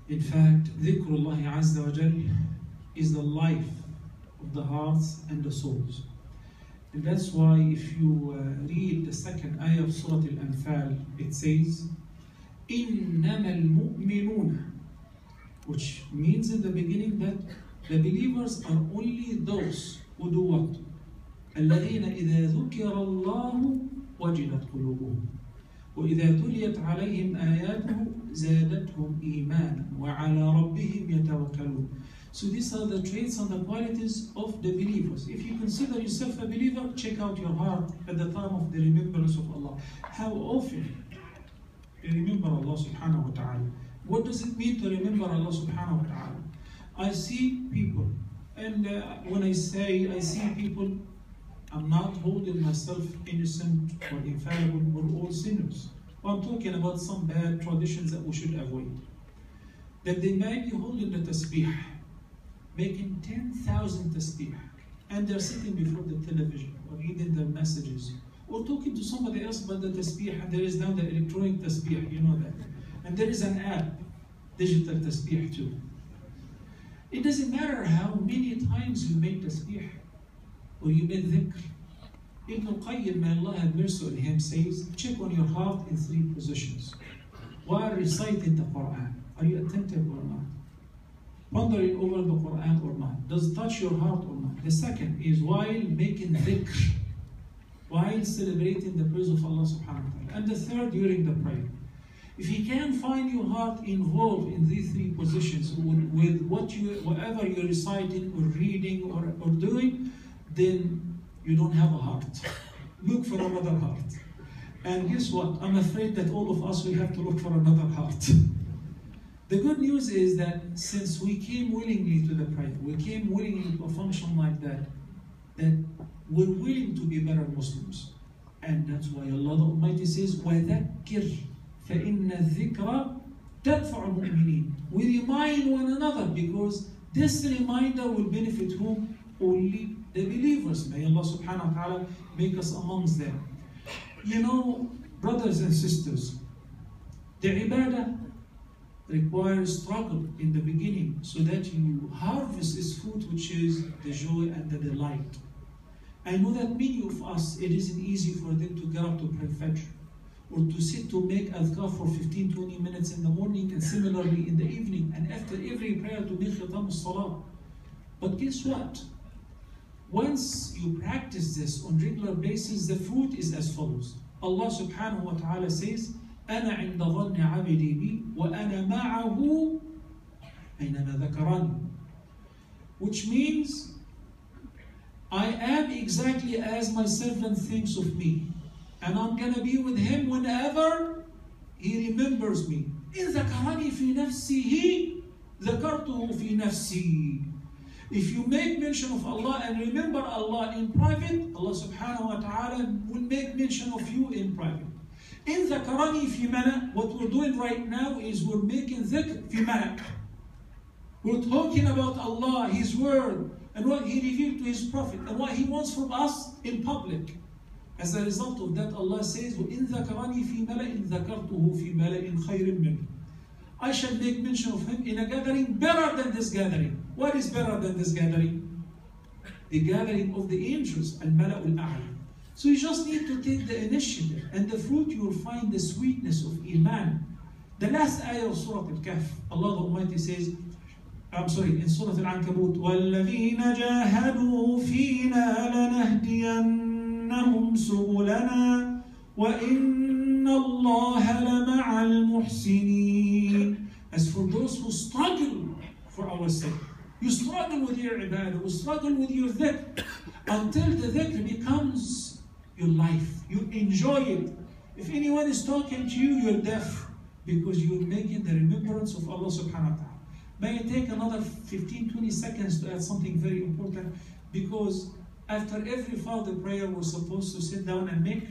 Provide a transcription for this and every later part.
In fact, dhikrullah azza wa jal is the life of the hearts and the souls. And that's why if you read the second ayah of Surah Al-Anfal, it says, إِنَّمَا الْمُؤْمِنُونَ, which means in the beginning that the believers are only those who do what? الَّذِينَ إِذَا ذُكِرَ اللَّهُ وَجِلَتْ قُلُوبُهُم وَإِذَا تُلِيَتْ عَلَيْهِمْ آيَاتُهُ زَادَتْهُمْ إِيمَانًا وَعَلَى رَبِّهِمْ يَتَوَكَّلُونَ. So these are the traits and the qualities of the believers. If you consider yourself a believer, check out your heart at the time of the remembrance of Allah. How often you remember Allah subhanahu wa ta'ala? What does it mean to remember Allah subhanahu wa ta'ala? I see people, and when I say I see people, I'm not holding myself innocent or infallible or all sinners. I'm talking about some bad traditions that we should avoid. That they might be holding the tasbih, making 10,000 tasbih, and they're sitting before the television or reading their messages or talking to somebody else about the tasbih, and there is now the electronic tasbih, you know that. And there is an app, digital tasbih too. It doesn't matter how many times you make tasbih or you make dhikr. Ibn al-Qayyim, may Allah have mercy on him, says, check on your heart in 3 positions. While reciting the Quran, are you attentive or not? Pondering over the Quran or not? Does it touch your heart or not? The second is while making dhikr, while celebrating the praise of Allah subhanahu wa ta'ala. And the third, during the prayer. If you can find your heart involved in these 3 positions with whatever you're reciting or reading or doing, then you don't have a heart. Look for another heart. And guess what? I'm afraid that all of us will have to look for another heart. The good news is that since we came willingly to the prayer, we came willingly to a function like that, that we're willing to be better Muslims. And that's why Allah the Almighty says, وَذَكِّرْ فَإِنَّ الذِّكْرَ تَنْفَعُ الْمُؤْمِنِينَ. We remind one another because this reminder will benefit whom? Only the believers. May Allah subhanahu wa ta'ala make us amongst them. You know, brothers and sisters, the ibadah requires struggle in the beginning so that you harvest this fruit, which is the joy and the delight. I know that many of us, it isn't easy for them to get up to pray Fajr or to sit to make adhkar for 15-20 minutes in the morning and similarly in the evening, and after every prayer to make khitam as-salah. But guess what? Once you practice this on regular basis, the fruit is as follows. Allah subhanahu wa ta'ala says, أَنَا عِنْدَ ظَنِّ عَبِدِي بِي وَأَنَا مَعَهُ أَيْنَمَا ذَكَرَنِي. Which means, I am exactly as my servant thinks of me, and I'm going to be with him whenever he remembers me. إِن ذَكَرَنِي فِي نَفْسِهِ ذَكَرْتُهُ فِي نَفْسِي. If you make mention of Allah and remember Allah in private, Allah subhanahu wa ta'ala will make mention of you in private. In ذكرني في ملأ, what we're doing right now is we're making dhikr في ملأ. We're talking about Allah, His word, and what He revealed to His Prophet, and what He wants from us in public. As a result of that, Allah says, وَإِن ذَكَرَنِي فِي مَلَإٍ ذَكَرْتُهُ فِي مَلَإٍ خَيْرٍ مِّنْهُ. I shall make mention of him in a gathering better than this gathering. What is better than this gathering? The gathering of the angels, al-Mala'ul A'la. So you just need to take the initiative, and the fruit you will find the sweetness of Iman. The last ayah of Surah Al-Kahf, Allah the Almighty says, in Surah Al-Ankabut, وَالَّذِينَ جَاهَدُوا فِينَا لَنَهْدِيَنَّهُمْ سُبُلَنَا وَإِنَّ اللَّهَ لَمَعَ الْمُحْسِنِينَ. As for those who struggle for our sake, you struggle with your ibadah, you struggle with your dhikr, until the dhikr becomes your life. You enjoy it. If anyone is talking to you, you're deaf because you're making the remembrance of Allah subhanahu wa ta'ala. May I take another 15-20 seconds to add something very important, because after every Fard prayer we're supposed to sit down and make.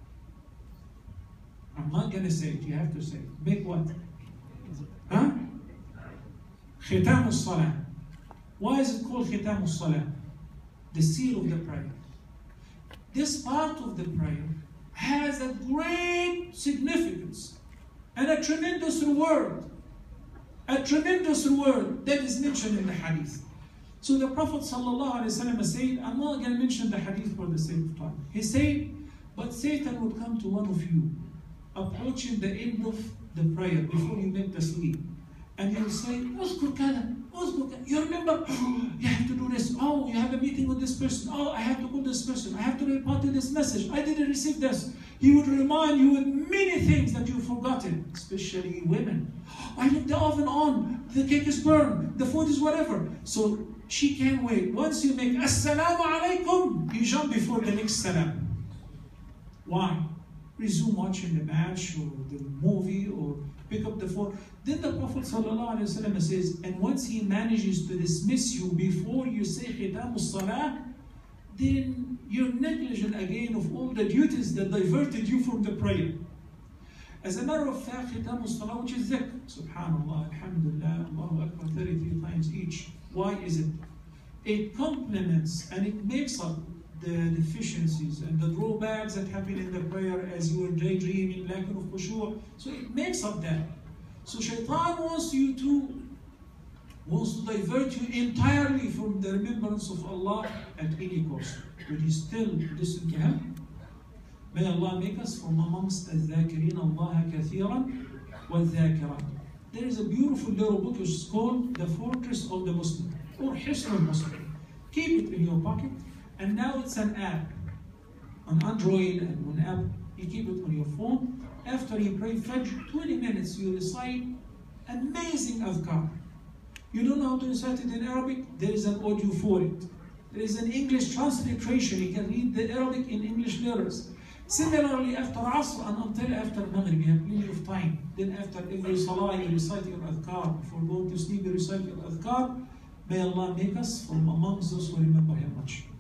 I'm not going to say it, you have to say it. Make what? Huh? Khitam al-Salah. Why is it called Khitam al-Salah? The seal of the prayer. This part of the prayer has a great significance and a tremendous reward. A tremendous reward that is mentioned in the hadith. So the Prophet ﷺ said, I'm not going to mention the hadith for the sake of time. He said, but Satan would come to one of you, approaching the end of the prayer before you make the sleep. And he will say, you remember, you have to do this. Oh, you have a meeting with this person. Oh, I have to call this person. I have to report to this message. I didn't receive this. He would remind you with many things that you've forgotten, especially women. I left the oven on. The cake is burned. The food is whatever. So she can't wait. Once you make Assalamu alaikum, you jump before the next salam. Why? Resume watching the match or the movie or pick up the phone. Then the Prophet ﷺ says, and once he manages to dismiss you before you say Khitam Salah, then you're negligent again of all the duties that diverted you from the prayer. As a matter of fact, Khitam Salah, which is dhikr, Subhanallah, Alhamdulillah, Allahu Akbar, 33 times each. Why is it? It complements and it makes up the deficiencies and the drawbacks that happen in the prayer as you are daydreaming, lack of khushu'. So it makes up that. So Shaitan wants to divert you entirely from the remembrance of Allah at any cost. Would you still listen to him? May Allah make us from amongst الذاكرين الله كثيرا والذاكرات. There is a beautiful little book which is called The Fortress of the Muslim or Hisn Muslim. Keep it in your pocket. And now it's an app, on Android and on app, you keep it on your phone. After you pray Fajr, 20 minutes you recite amazing adhkar. You don't know how to recite it in Arabic? There is an audio for it. There is an English transliteration. You can read the Arabic in English letters. Similarly, after Asr and until after Maghrib, you have plenty of time. Then after every Salah, you recite your adhkar. Before going to sleep, you recite your adhkar. May Allah make us from amongst those who remember Him much.